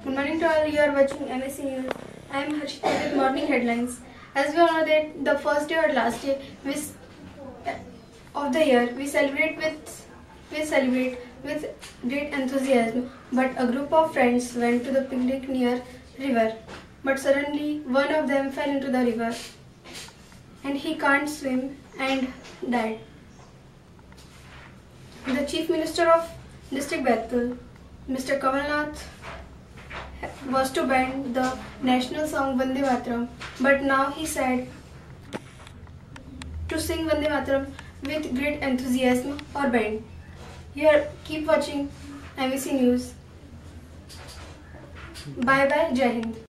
Good morning to all. You are watching MSC News. I am Harshita with morning headlines. As we all know that the first day or last day of the year, we celebrate with great enthusiasm. But a group of friends went to the picnic near river. But suddenly, one of them fell into the river, and he can't swim and died. The Chief Minister of District Baitul, Mr. Kamal Nath, was to band the national song Vande Mataram, but now he said to sing Vande Mataram with great enthusiasm or band. Here, keep watching MSC News. Bye bye, Jai Hind.